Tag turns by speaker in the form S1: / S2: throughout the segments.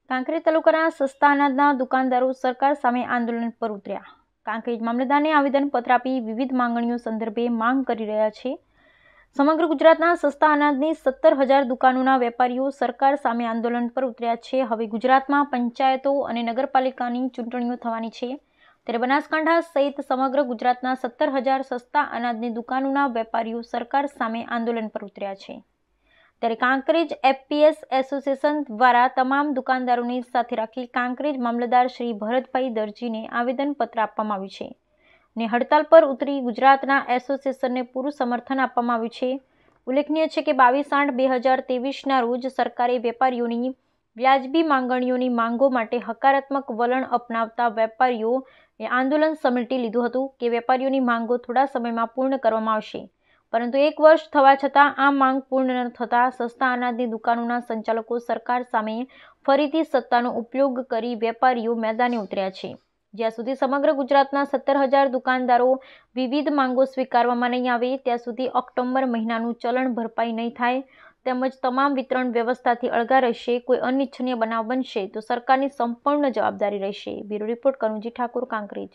S1: કાંકરેજ તાલુકાના સસ્તા અનાજના દુકાનદારો સરકાર સામે આંદોલન પર ઉતર્યા। કાંકરેજ મામલતદારને આવેદનપત્ર આપી વિવિધ માંગણીઓ સંદર્ભે માંગ કરી રહ્યા છે। સમગ્ર ગુજરાતના સસ્તા અનાજની 17,000 દુકાનોના વેપારીઓ સરકાર સામે આંદોલન પર ઉતર્યા છે। હવે ગુજરાતમાં પંચાયતો અને નગરપાલિકાની ચૂંટણીઓ થવાની છે, ત્યારે બનાસકાંઠા સહિત સમગ્ર ગુજરાતના 17,000 સસ્તા અનાજની દુકાનોના વેપારીઓ સરકાર સામે આંદોલન પર ઉતર્યા છે। ત્યારે કાંકરેજ એફપીએસ એસોસિએશન દ્વારા તમામ દુકાનદારોને સાથે રાખી કાંકરેજ મામલતદાર શ્રી ભરતભાઈ દરજીને આવેદનપત્ર આપવામાં આવ્યું છે અને હડતાલ પર ઉતરી ગુજરાતના એસોસિએશનને પૂરું સમર્થન આપવામાં આવ્યું છે। ઉલ્લેખનીય છે કે 22/8/2023ના રોજ સરકારે વેપારીઓની વ્યાજબી માંગણીઓની માંગો માટે હકારાત્મક વલણ અપનાવતા વેપારીઓએ આંદોલન સમેટી લીધું હતું કે વેપારીઓની માંગો થોડા સમયમાં પૂર્ણ કરવામાં આવશે, પરંતુ 1 વર્ષ થવા છતાં આ માંગ પૂર્ણ ન થતાં સસ્તા અનાજની દુકાનોના સંચાલકો સરકાર સામે ફરીથી સત્તાનો ઉપયોગ કરી વેપારીઓ મેદાને ઉતર્યા છે। જ્યાં સુધી સમગ્ર ગુજરાતના 17,000 દુકાનદારો વિવિધ માંગો સ્વીકારવામાં નહીં આવે ત્યાં સુધી ઓક્ટોબર મહિનાનું ચલણ ભરપાઈ નહીં થાય તેમજ તમામ વિતરણ વ્યવસ્થાથી અળગા રહેશે। કોઈ અનિચ્છનીય બનાવ બનશે તો સરકારની સંપૂર્ણ જવાબદારી રહેશે। Bureau report Kanuji Thakor, Kankrej.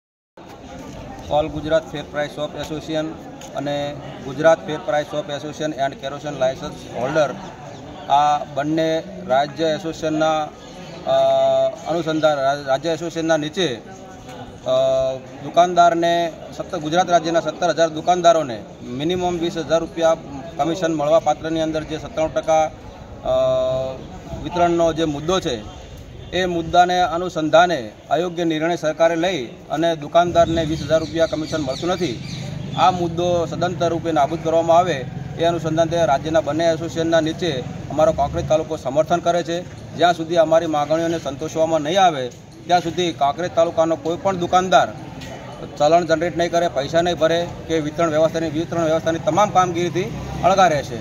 S2: All Gujarat fair price shop association અને Gujarat fair price shop association and kerosene licence holder આ બંને રાજ્ય એસોસિએશનના અનુસંધાન રાજ્ય એસોસિએશનના નીચે દુકાનદારને ગુજરાત રાજ્યના 17,000 દુકાનદારોને મિનિમમ 20,000 રૂપિયા કમિશન મળવા પાત્રની અંદર જે 97% વિતરણનો જે મુદ્દો છે એ મુદ્દાને અનુસંધાને અયોગ્ય નિર્ણય સરકારે લઈ અને દુકાનદારને 20,000 રૂપિયા કમિશન મળતું નથી। આ મુદ્દો સદંતર રૂપે નાબૂદ કરવામાં આવે એ અનુસંધાને રાજ્યના બંને એસોસિએશનના નીચે અમારો કાંકરેજ તાલુકો સમર્થન કરે છે। જ્યાં સુધી અમારી માગણીઓને સંતોષવામાં નહીં આવે ત્યાં સુધી કાંકરેજ તાલુકાનો કોઈ પણ દુકાનદાર ચલણ જનરેટ નહીં કરે, પૈસા નહીં ભરે કે વિતરણ વ્યવસ્થાની તમામ કામગીરીથી અળગા રહેશે।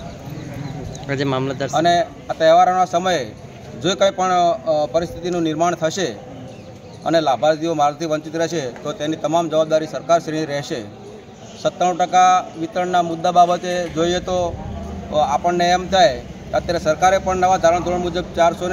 S2: અને આ તહેવારોના સમયે જો કંઈ પણ પરિસ્થિતિનું નિર્માણ થશે અને લાભાર્થીઓ માલથી વંચિત રહેશે તો તેની તમામ જવાબદારી સરકારશ્રીની રહેશે। 97% વિતરણના મુદ્દા બાબતે જોઈએ તો આપણને એમ થાય કે અત્યારે સરકારે પણ નવા ધારાધોરણ મુજબ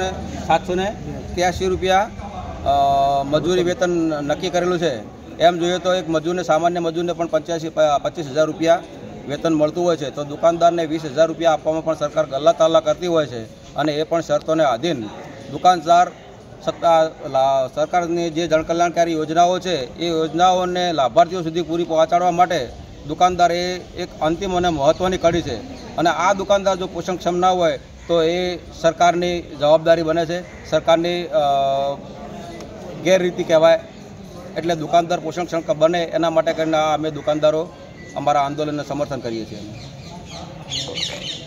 S2: 783 રૂપિયા મજૂરી વેતન નક્કી કરેલું છે। એમ જોઈએ તો એક મજૂરને સામાન્ય મજૂરને પણ 25,000 રૂપિયા વેતન મળતું હોય છે, તો દુકાનદારને 20,000 રૂપિયા આપવામાં પણ સરકાર ગલ્લા તાલ્લા કરતી હોય છે અને એ પણ શરતોને આધીન। દુકાનદાર સરકારની જે જનકલ્યાણકારી યોજનાઓ છે એ યોજનાઓને લાભાર્થીઓ સુધી પૂરી પહોંચાડવા માટે દુકાનદાર એ એક અંતિમ અને મહત્ત્વની કડી છે અને આ દુકાનદાર જો પોષણક્ષમ ના હોય તો એ સરકારની જવાબદારી બને છે, સરકારની ગેરરીતિ કહેવાય। એટલે દુકાનદાર પોષણક્ષમ બને એના માટે કરીને અમે દુકાનદારો અમારા આંદોલનને સમર્થન કરીએ છીએ।